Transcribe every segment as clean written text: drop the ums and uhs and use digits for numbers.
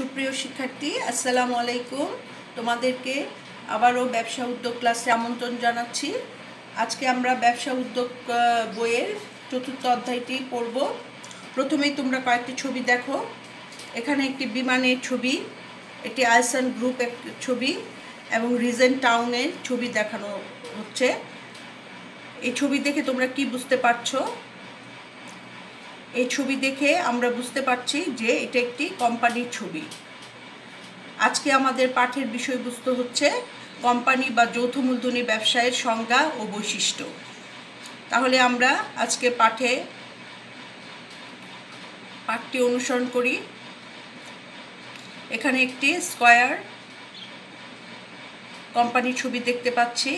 সুপ্রিয় শিক্ষার্থী, আসসালামু আলাইকুম। তোমাদেরকে আবারও ব্যবসা উদ্যোগ ক্লাসে আমন্ত্রণ জানাচ্ছি। আজকে আমরা ব্যবসা উদ্যোগ বইয়ের চতুর্থ অধ্যায়টি পড়ব। প্রথমেই তোমরা কয়েকটি ছবি দেখো। এখানে একটি বিমানের ছবি, একটি আইসান গ্রুপের ছবি এবং রিজেন্ট টাউনের ছবি দেখানো হচ্ছে। এই ছবি দেখে তোমরা কি বুঝতে পারছো? এই ছবি দেখে আমরা বুঝতে পারছি যে এটা একটি কোম্পানির ছবি। আজকে আমাদের পাঠের বিষয়বস্তু হচ্ছে কোম্পানি বা যৌথ মূলধনী ব্যবসায়ের সংজ্ঞা ও বৈশিষ্ট্য। তাহলে আমরা আজকে পাঠটি অনুসরণ করি। এখানে একটি স্কয়ার কোম্পানির ছবি দেখতে পাচ্ছি।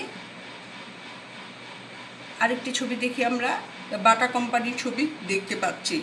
আরেকটি ছবি দেখি আমরা বাটা কোম্পানির ছবি দেখতে পাচ্ছি।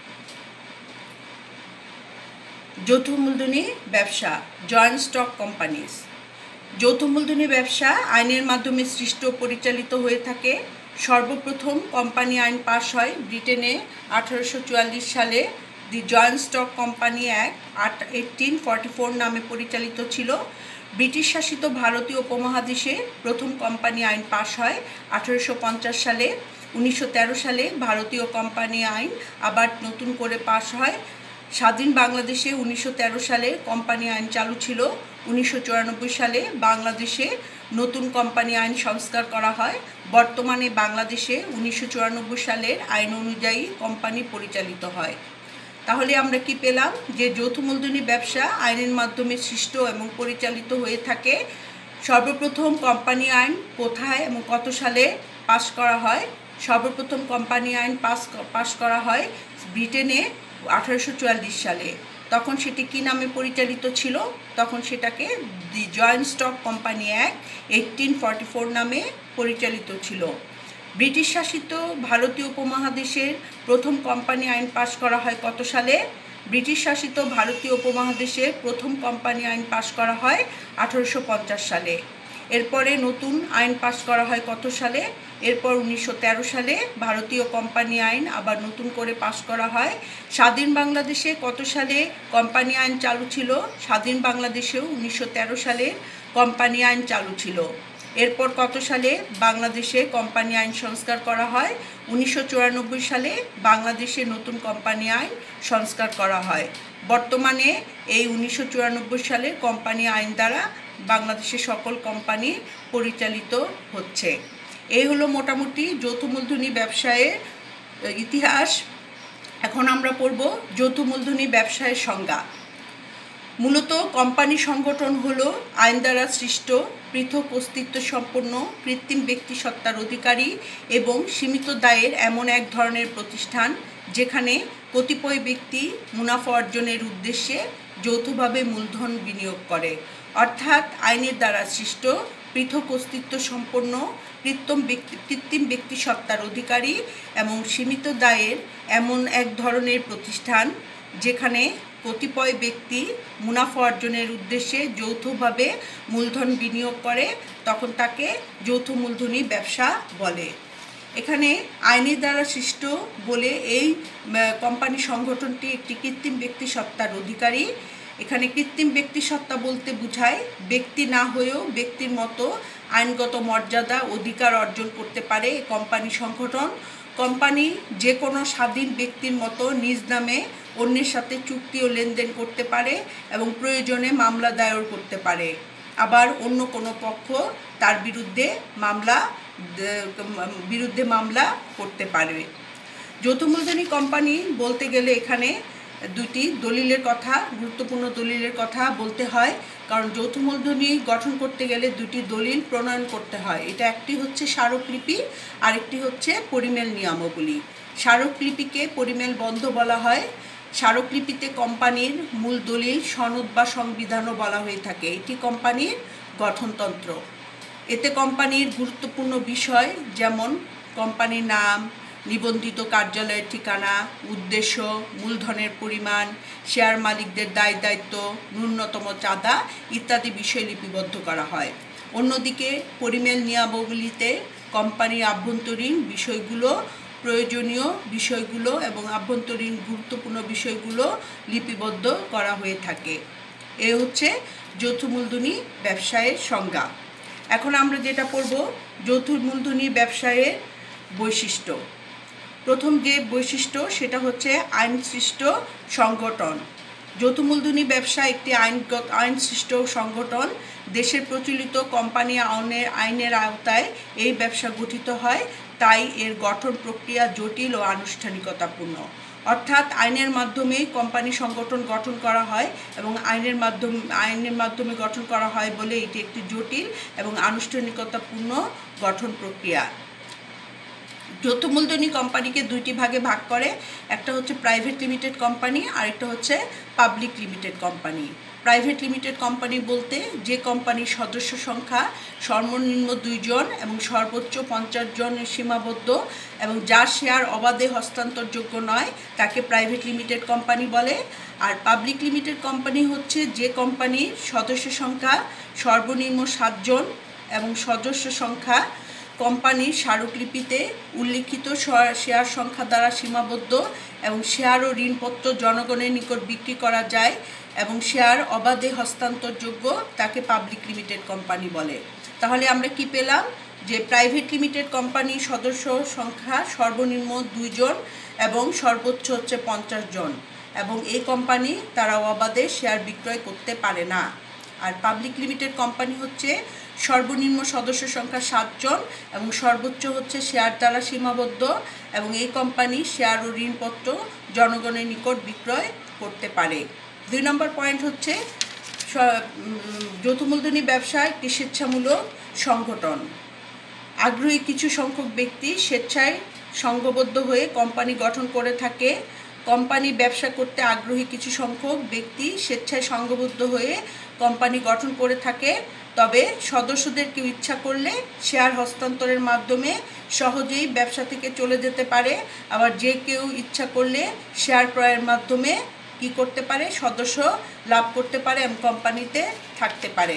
যৌথ মূলধনী ব্যবসা, জয়েন্ট স্টক কোম্পানিজ। যৌথ মূলধনী ব্যবসা আইনের মাধ্যমে সৃষ্ট ও পরিচালিত হয়ে থাকে। সর্বপ্রথম কোম্পানি আইন পাশ হয় ব্রিটেনে 1844 সালে। The joint stock company act 1844 নামে পরিচালিত ছিল। ব্রিটিশ শাসিত ভারতীয় উপমহাদেশে প্রথম কোম্পানি আইন পাশ হয় 1850 সালে। 1913 সালে ভারতীয় কোম্পানি আইন আবার নতুন করে পাশ হয়। স্বাধীন বাংলাদেশে 1913 সালে কোম্পানি আইন চালু ছিল। 1994 সালে বাংলাদেশে নতুন কোম্পানি আইন সংস্কার করা হয়। বর্তমানে বাংলাদেশে 1994 সালের আইন অনুযায়ী কোম্পানি পরিচালিত হয়। তাহলে আমরা কি পেলাম? যে যৌথ মূলধনী ব্যবসা আইনের মাধ্যমে সৃষ্ট এবং পরিচালিত হয়ে থাকে। সর্বপ্রথম কোম্পানি আইন কোথায় এবং কত সালে পাশ করা হয়? সর্বপ্রথম কোম্পানি আইন পাশ করা হয় ব্রিটেনে 1844 সালে। তখন সেটি কি নামে পরিচালিত ছিল? তখন সেটাকে the joint stock company act 1844 নামে পরিচালিত ছিল। ব্রিটিশ শাসিত ভারতীয় উপমহাদেশের প্রথম কোম্পানি আইন পাশ করা হয় কত সালে? ব্রিটিশ শাসিত ভারতীয় উপমহাদেশে প্রথম কোম্পানি আইন পাশ করা হয় 1850 সালে। এরপরে নতুন আইন পাশ করা হয় কত সালে? এরপর 1913 সালে ভারতীয় কোম্পানি আইন আবার নতুন করে পাশ করা হয়। স্বাধীন বাংলাদেশে কত সালে কোম্পানি আইন চালু ছিল? স্বাধীন বাংলাদেশেও 1913 সালে কোম্পানি আইন চালু ছিল। এরপর কত সালে বাংলাদেশে কোম্পানি আইন সংস্কার করা হয়? 1994 সালে বাংলাদেশে নতুন কোম্পানি আইন সংস্কার করা হয়। বর্তমানে এই 1994 সালের কোম্পানি আইন দ্বারা বাংলাদেশের সকল কোম্পানি পরিচালিত হচ্ছে। এই হলো মোটামুটি যৌথ মূলধনী ব্যবসায়ের ইতিহাস। এখন আমরা পড়ব যৌথ মূলধনী ব্যবসায়ের সংজ্ঞা। মূলত কোম্পানি সংগঠন হলো আইন দ্বারা সৃষ্ট পৃথক অস্তিত্ব সম্পন্ন কৃত্রিম ব্যক্তিসত্তার অধিকারী এবং সীমিত দায়ের এমন এক ধরনের প্রতিষ্ঠান যেখানে কতিপয় ব্যক্তি মুনাফা অর্জনের উদ্দেশ্যে যৌথভাবে মূলধন বিনিয়োগ করে। অর্থাৎ আইনের দ্বারা সৃষ্ট পৃথক অস্তিত্ব সম্পন্ন কৃত্রিম ব্যক্তিসত্তার অধিকারী এবং সীমিত দায়ের এমন এক ধরনের প্রতিষ্ঠান যেখানে কতিপয় ব্যক্তি মুনাফা অর্জনের উদ্দেশ্যে যৌথভাবে মূলধন বিনিয়োগ করে, তখন তাকে যৌথ মূলধনী ব্যবসা বলে। এখানে আইনের দ্বারা সৃষ্ট বলে এই কোম্পানি সংগঠনটি একটি কৃত্রিম ব্যক্তিসত্তার অধিকারী। এখানে কৃত্রিম ব্যক্তিসত্তা বলতে বোঝায় ব্যক্তি না হয়েও ব্যক্তির মতো আইনগত মর্যাদা অধিকার অর্জন করতে পারে কোম্পানি সংগঠন। কোম্পানি যে কোনো স্বাধীন ব্যক্তির মতো নিজ নামে অন্যের সাথে চুক্তি ও লেনদেন করতে পারে এবং প্রয়োজনে মামলা দায়ের করতে পারে। আবার অন্য কোনো পক্ষ তার বিরুদ্ধে মামলা করতে পারে। যৌথ মূলধনী কোম্পানি বলতে গেলে এখানে দুটি দলিলের কথা, গুরুত্বপূর্ণ দলিলের কথা বলতে হয়। কারণ যৌথ মূলধনী গঠন করতে গেলে দুটি দলিল প্রণয়ন করতে হয়। এটা একটি হচ্ছে স্মারকলিপি, আরেকটি হচ্ছে পরিমেল নিয়মাবলী। স্মারকলিপিকে পরিমেল বন্ধ বলা হয়। স্মারকলিপিতে কোম্পানির মূল দলিল, সনদ বা সংবিধানও বলা হয়ে থাকে। এটি কোম্পানির গঠনতন্ত্র। এতে কোম্পানির গুরুত্বপূর্ণ বিষয় যেমন কোম্পানির নাম, নিবন্ধিত কার্যালয়ের ঠিকানা, উদ্দেশ্য, মূলধনের পরিমাণ, শেয়ার মালিকদের দায় দায়িত্ব, ন্যূনতম চাঁদা ইত্যাদি বিষয় লিপিবদ্ধ করা হয়। অন্যদিকে পরিমেল নিয়মাবলীতে কোম্পানির আভ্যন্তরীণ বিষয়গুলো প্রয়োজনীয় বিষয়গুলো এবং আভ্যন্তরীণ গুরুত্বপূর্ণ বিষয়গুলো লিপিবদ্ধ করা হয়ে থাকে। এ হচ্ছে যৌথ মূলধনী ব্যবসায়ের সংজ্ঞা। এখন আমরা যেটা পড়ব, যৌথ মূলধনী ব্যবসায়ের বৈশিষ্ট্য। প্রথম যে বৈশিষ্ট্য সেটা হচ্ছে আইনসৃষ্ট সংগঠন। যৌথ মূলধনী ব্যবসা একটি আইনসৃষ্ট সংগঠন। দেশের প্রচলিত কোম্পানি আইনের আওতায় এই ব্যবসা গঠিত হয়, তাই এর গঠন প্রক্রিয়া জটিল ও আনুষ্ঠানিকতাপূর্ণ। অর্থাৎ আইনের মাধ্যমে কোম্পানি সংগঠন গঠন করা হয় এবং আইনের মাধ্যমে গঠন করা হয় বলে এটি একটি জটিল এবং আনুষ্ঠানিকতাপূর্ণ গঠন প্রক্রিয়া। যৌথ মূলধনী কোম্পানিকে দুইটি ভাগে ভাগ করে, একটা হচ্ছে প্রাইভেট লিমিটেড কোম্পানি আর একটা হচ্ছে public limited company. Private limited company বলতে যে কোম্পানির সদস্য সংখ্যা সর্বনিম্ন 2 জন এবং সর্বোচ্চ 50 জনের সীমাবদ্ধ এবং যার শেয়ার অবাধে হস্তান্তরযোগ্য নয় তাকে প্রাইভেট লিমিটেড কোম্পানি বলে। আর পাবলিক লিমিটেড কোম্পানি হচ্ছে যে কোম্পানির সদস্য সংখ্যা সর্বনিম্ন 7 জন এবং সদস্য সংখ্যা কোম্পানির স্মারকলিপিতে উল্লিখিত শেয়ার সংখ্যা দ্বারা সীমাবদ্ধ এবং শেয়ার ও ঋণপত্র জনগণের নিকট বিক্রি করা যায় এবং শেয়ার অবাধে হস্তান্তরযোগ্য, তাকে পাবলিক লিমিটেড কোম্পানি বলে। তাহলে আমরা কি পেলাম, যে প্রাইভেট লিমিটেড কোম্পানির সদস্য সংখ্যা সর্বনিম্ন 2 জন এবং সর্বোচ্চ হচ্ছে 50 জন এবং এই কোম্পানি তারা অবাধে শেয়ার বিক্রয় করতে পারে না। আর পাবলিক লিমিটেড কোম্পানি হচ্ছে সর্বনিম্ন সদস্য সংখ্যা 7 জন এবং সর্বোচ্চ হচ্ছে শেয়ার দ্বারা সীমাবদ্ধ এবং এই কোম্পানি শেয়ার ও ঋণপত্র জনগণের নিকট বিক্রয় করতে পারে। 2 নম্বর পয়েন্ট হচ্ছে যৌথ মূলধনী ব্যবসা একটি স্বেচ্ছামূলক সংগঠন। আগ্রহী কিছু সংখ্যক ব্যক্তি স্বেচ্ছায় সংঘবদ্ধ হয়ে কোম্পানি গঠন করে থাকে। কোম্পানি ব্যবসা করতে আগ্রহী কিছু সংখ্যক ব্যক্তি স্বেচ্ছায় সংঘবদ্ধ হয়ে কোম্পানি গঠন করে থাকে। তবে সদস্যদের কেউ ইচ্ছা করলে শেয়ার হস্তান্তরের মাধ্যমে সহজেই ব্যবসা থেকে চলে যেতে পারে, আবার যে কেউ ইচ্ছা করলে শেয়ার ক্রয়ের মাধ্যমে কি করতে পারে, সদস্য লাভ করতে পারে এবং কোম্পানিতে থাকতে পারে।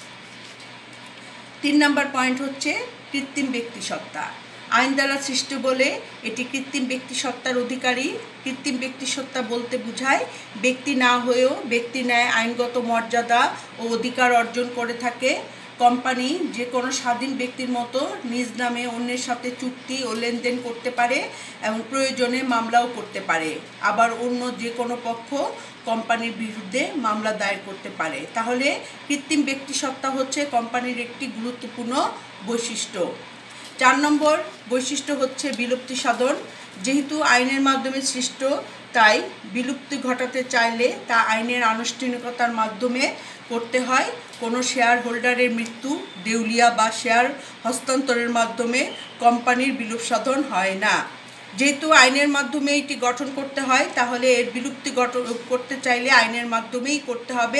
3 নম্বর পয়েন্ট হচ্ছে কৃত্রিম ব্যক্তিসত্তা। আইন দ্বারা সৃষ্ট বলে এটি কৃত্রিম ব্যক্তিসত্তার অধিকারী। কৃত্রিম ব্যক্তিসত্তা বলতে বোঝায় ব্যক্তি না হয়েও ব্যক্তি ন্যায় আইনগত মর্যাদা ও অধিকার অর্জন করে থাকে। কোম্পানি যে কোনো স্বাধীন ব্যক্তির মতো নিজ নামে অন্যের সাথে চুক্তি ও লেনদেন করতে পারে এবং প্রয়োজনে মামলাও করতে পারে। আবার অন্য যে কোনো পক্ষ কোম্পানির বিরুদ্ধে মামলা দায়ের করতে পারে। তাহলে কৃত্রিম ব্যক্তিসত্তা হচ্ছে কোম্পানির একটি গুরুত্বপূর্ণ বৈশিষ্ট্য। 4 নম্বর বৈশিষ্ট্য হচ্ছে বিলুপ্তি সাধন। যেহেতু আইনের মাধ্যমে সৃষ্ট, তাই বিলুপ্তি ঘটাতে চাইলে তা আইনের আনুষ্ঠানিকতার মাধ্যমে করতে হয়। কোনো শেয়ার হোল্ডারের মৃত্যু, দেউলিয়া বা শেয়ার হস্তান্তরের মাধ্যমে কোম্পানির বিলুপ সাধন হয় না। যেহেতু আইনের মাধ্যমে এটি গঠন করতে হয়, তাহলে এর বিলুপ্তি করতে চাইলে আইনের মাধ্যমেই করতে হবে।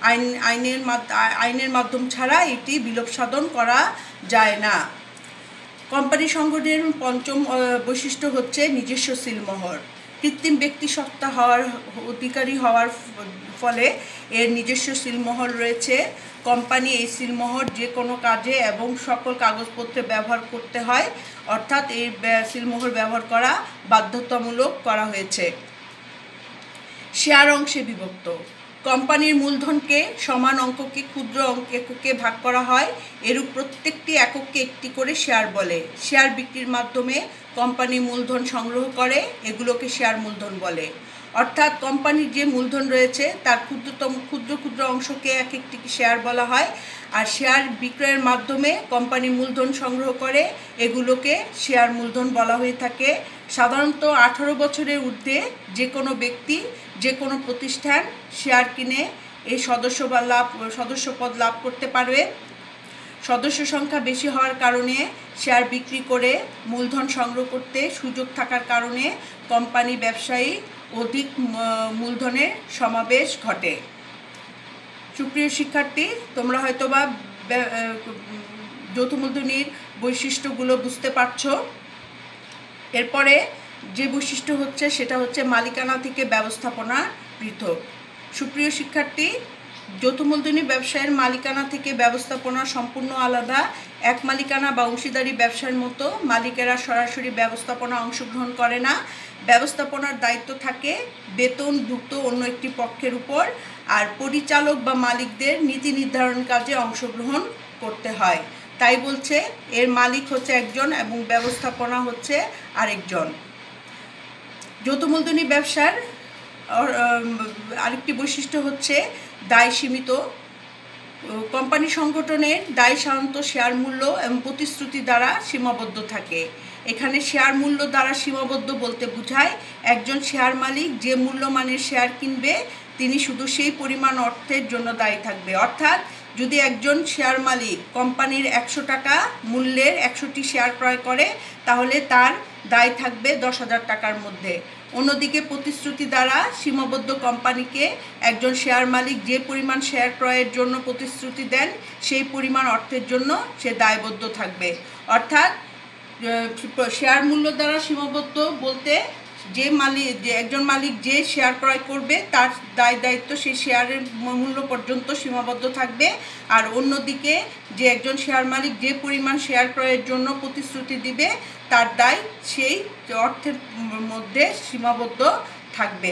আইনের মাধ্যম ছাড়া এটি বিলোপ সাধন করা যায় না। কোম্পানি সংগঠনের 5ম বৈশিষ্ট্য হচ্ছে নিজস্ব সিলমোহর। কৃত্রিম ব্যক্তিসত্তা হওয়ার অধিকারী হওয়ার ফলে এর নিজস্ব সিলমোহর রয়েছে। কোম্পানি এই সিলমোহর যে কোনো কাজে এবং সকল কাগজপত্রে ব্যবহার করতে হয়, অর্থাৎ এই সিলমোহর ব্যবহার করা বাধ্যতামূলক করা হয়েছে। শেয়ার অংশে বিভক্ত। কোম্পানির মূলধনকে সমান অঙ্ককে ক্ষুদ্র এককে ভাগ করা হয়। এরূপ প্রত্যেকটি এককে একটি করে শেয়ার বলে। শেয়ার বিক্রির মাধ্যমে কোম্পানি মূলধন সংগ্রহ করে, এগুলোকে শেয়ার মূলধন বলে। অর্থাৎ কোম্পানির যে মূলধন রয়েছে তার ক্ষুদ্র অংশকে এক একটি শেয়ার বলা হয়। আর শেয়ার বিক্রয়ের মাধ্যমে কোম্পানি মূলধন সংগ্রহ করে, এগুলোকে শেয়ার মূলধন বলা হয়ে থাকে। সাধারণত 18 বছরের ঊর্ধ্বে যে কোনো ব্যক্তি যে কোনো প্রতিষ্ঠান শেয়ার কিনে এই সদস্যপদ লাভ করতে পারবে। সদস্য সংখ্যা বেশি হওয়ার কারণে শেয়ার বিক্রি করে মূলধন সংগ্রহ করতে সুযোগ থাকার কারণে কোম্পানি ব্যবসায়ী অধিক মূলধনের সমাবেশ ঘটে। সুপ্রিয় শিক্ষার্থী, তোমরা হয়তোবা যৌথ মূলধনীর বৈশিষ্ট্যগুলো বুঝতে পারছো। এরপরে যে বৈশিষ্ট্য হচ্ছে সেটা হচ্ছে মালিকানা থেকে ব্যবস্থাপনা পৃথক। সুপ্রিয় শিক্ষার্থী, যৌথ মূলধনী ব্যবসায়ের মালিকানা থেকে ব্যবস্থাপনা সম্পূর্ণ আলাদা। এক মালিকানা বা অংশীদারি ব্যবসার মতো মালিকেরা সরাসরি ব্যবস্থাপনা অংশগ্রহণ করে না। ব্যবস্থাপনার দায়িত্ব থাকে বেতনভুক্ত অন্য একটি পক্ষের উপর, আর পরিচালক বা মালিকদের নীতি নির্ধারণ কাজে অংশগ্রহণ করতে হয়। তাই বলছে এর মালিক হচ্ছে একজন এবং ব্যবস্থাপনা হচ্ছে আরেকজন। যৌথ মূলধনী ব্যবসার আরেকটি বৈশিষ্ট্য হচ্ছে দায় সীমিত। কোম্পানি সংগঠনের দায় সাধারণত শেয়ার মূল্য এবং প্রতিশ্রুতি দ্বারা সীমাবদ্ধ থাকে। এখানে শেয়ার মূল্য দ্বারা সীমাবদ্ধ বলতে বোঝায় একজন শেয়ার মালিক যে মূল্যমানের শেয়ার কিনবে তিনি শুধু সেই পরিমাণ অর্থের জন্য দায়ী থাকবে। অর্থাৎ যদি একজন শেয়ার মালিক কোম্পানির 100 টাকা মূল্যের 100টি শেয়ার ক্রয় করে তাহলে তার দায় থাকবে 10,000 টাকার মধ্যে। অন্যদিকে প্রতিশ্রুতি দ্বারা সীমাবদ্ধ কোম্পানিকে একজন শেয়ার মালিক যে পরিমাণ শেয়ার ক্রয়ের জন্য প্রতিশ্রুতি দেন সেই পরিমাণ অর্থের জন্য সে দায়বদ্ধ থাকবে। অর্থাৎ শেয়ার মূল্য দ্বারা সীমাবদ্ধ বলতে একজন মালিক যে শেয়ার ক্রয় করবে তার দায়িত্ব সেই শেয়ারের মূল্য পর্যন্ত সীমাবদ্ধ থাকবে, আর অন্যদিকে যে একজন শেয়ার মালিক যে পরিমাণ শেয়ার ক্রয়ের জন্য প্রতিশ্রুতি দিবে তার দায় সেই অর্থের মধ্যে সীমাবদ্ধ থাকবে।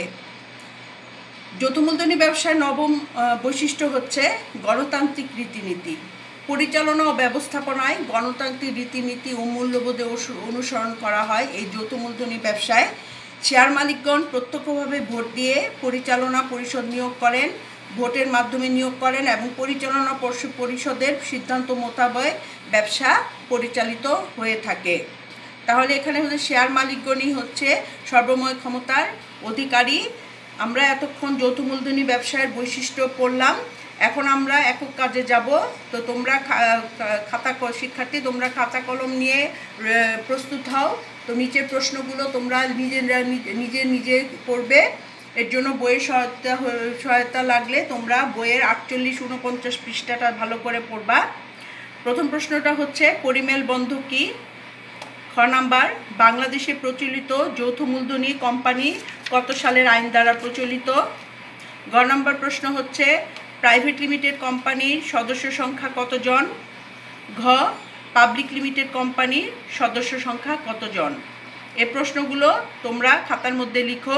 যৌথ মূলধনী ব্যবসার নবম বৈশিষ্ট্য হচ্ছে গণতান্ত্রিক রীতিনীতি। পরিচালনা ও ব্যবস্থাপনায় গণতান্ত্রিক রীতিনীতি ও মূল্যবোধে অনুসরণ করা হয়। এই যৌথ মূলধনী ব্যবসায় শেয়ার মালিকগণ প্রত্যক্ষভাবে ভোট দিয়ে পরিচালনা পরিষদ নিয়োগ করেন, ভোটের মাধ্যমে নিয়োগ করেন এবং পরিচালনা পরিষদের সিদ্ধান্ত মোতাবেক ব্যবসা পরিচালিত হয়ে থাকে। তাহলে এখানে হচ্ছে শেয়ার মালিকগণই হচ্ছে সর্বময় ক্ষমতার অধিকারী। আমরা এতক্ষণ যৌথ মূলধনী ব্যবসায়ের বৈশিষ্ট্য পড়লাম। এখন আমরা একক কাজে যাব। তো তোমরা শিক্ষার্থী তোমরা খাতা কলম নিয়ে প্রস্তুত হও। তো নিচের প্রশ্নগুলো তোমরা নিজে পড়বে। এর জন্য বইয়ের সহায়তা লাগলে তোমরা বইয়ের 48-49 পৃষ্ঠাটা ভালো করে পড়বা। প্রথম প্রশ্নটা হচ্ছে পরিমেল বন্ধ কি? খ নাম্বার, বাংলাদেশে প্রচলিত যৌথ মূলধনী কোম্পানি কত সালের আইন দ্বারা প্রচলিত? গ নাম্বার প্রশ্ন হচ্ছে প্রাইভেট লিমিটেড কোম্পানির সদস্য সংখ্যা কতজন? ঘ পাবলিক লিমিটেড কোম্পানির সদস্য সংখ্যা কতজন? এই প্রশ্নগুলো তোমরা খাতার মধ্যে লিখো।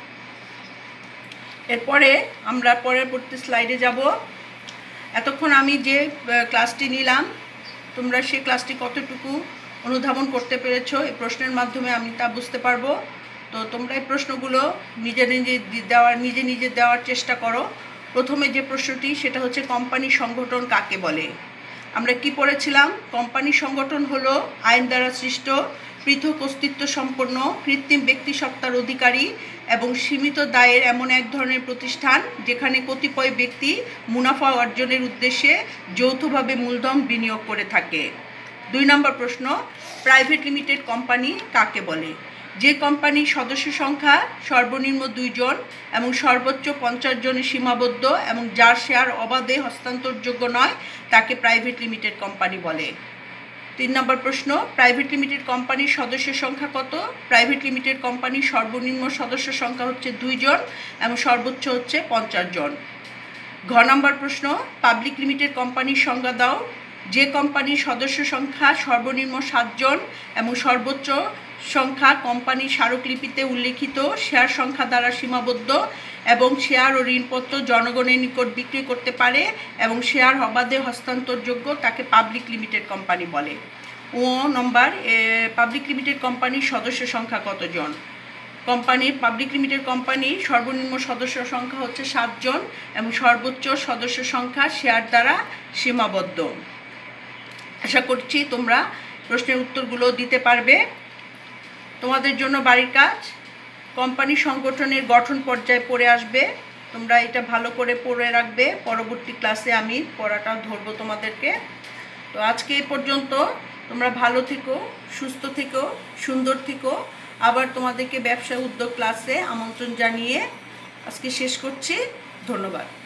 এরপরে আমরা পরবর্তী স্লাইডে যাব। এতক্ষণ আমি যে ক্লাসটি নিলাম তোমরা সেই ক্লাসটি কতটুকু অনুধাবন করতে পেরেছো এই প্রশ্নের মাধ্যমে আমি তা বুঝতে পারবো। তো তোমরা এই প্রশ্নগুলো নিজে নিজে দেওয়ার চেষ্টা করো। প্রথমে যে প্রশ্নটি সেটা হচ্ছে কোম্পানি সংগঠন কাকে বলে? আমরা কি পড়েছিলাম? কোম্পানি সংগঠন হলো আইন দ্বারা সৃষ্ট পৃথক অস্তিত্ব সম্পন্ন কৃত্রিম ব্যক্তিসত্তার অধিকারী এবং সীমিত দায়ের এমন এক ধরনের প্রতিষ্ঠান যেখানে কতিপয় ব্যক্তি মুনাফা অর্জনের উদ্দেশ্যে যৌথভাবে মূলধন বিনিয়োগ করে থাকে। 2 নম্বর প্রশ্ন, প্রাইভেট লিমিটেড কোম্পানি কাকে বলে? যে কোম্পানির সদস্য সংখ্যা সর্বনিম্ন 2 জন এবং সর্বোচ্চ 50 জনে সীমাবদ্ধ এবং যার শেয়ার অবাধে হস্তান্তরযোগ্য নয় তাকে প্রাইভেট লিমিটেড কোম্পানি বলে। 3 নম্বর প্রশ্ন, প্রাইভেট লিমিটেড কোম্পানির সদস্য সংখ্যা কত? প্রাইভেট লিমিটেড কোম্পানির সর্বনিম্ন সদস্য সংখ্যা হচ্ছে 2 জন এবং সর্বোচ্চ হচ্ছে 50 জন। ঘ নম্বর প্রশ্ন, পাবলিক লিমিটেড কোম্পানির সংজ্ঞা দাও। যে কোম্পানির সদস্য সংখ্যা সর্বনিম্ন 7 জন এবং সর্বোচ্চ সংখ্যা কোম্পানির স্মারকলিপিতে উল্লেখিত শেয়ার সংখ্যা দ্বারা সীমাবদ্ধ এবং শেয়ার ও ঋণপত্র জনগণের নিকট বিক্রি করতে পারে এবং শেয়ার অবাধে হস্তান্তরযোগ্য তাকে পাবলিক লিমিটেড কোম্পানি বলে। ও নম্বর, পাবলিক লিমিটেড কোম্পানির সদস্য সংখ্যা কতজন? পাবলিক লিমিটেড কোম্পানির সর্বনিম্ন সদস্য সংখ্যা হচ্ছে 7 জন এবং সর্বোচ্চ সদস্য সংখ্যা শেয়ার দ্বারা সীমাবদ্ধ। আশা করছি তোমরা প্রশ্নের উত্তরগুলো দিতে পারবে। তোমাদের জন্য বাড়ির কাজ, কোম্পানি সংগঠনের গঠন পর্যায়ে পড়ে আসবে। তোমরা এটা ভালো করে পড়ে রাখবে, পরবর্তী ক্লাসে আমি পড়াটা ধরবো তোমাদেরকে। তো আজকে এই পর্যন্ত। তোমরা ভালো থেকো, সুস্থ থেকো, সুন্দর থেকো। আবার তোমাদেরকে ব্যবসা উদ্যোগ ক্লাসে আমন্ত্রণ জানিয়ে আজকে শেষ করছি। ধন্যবাদ।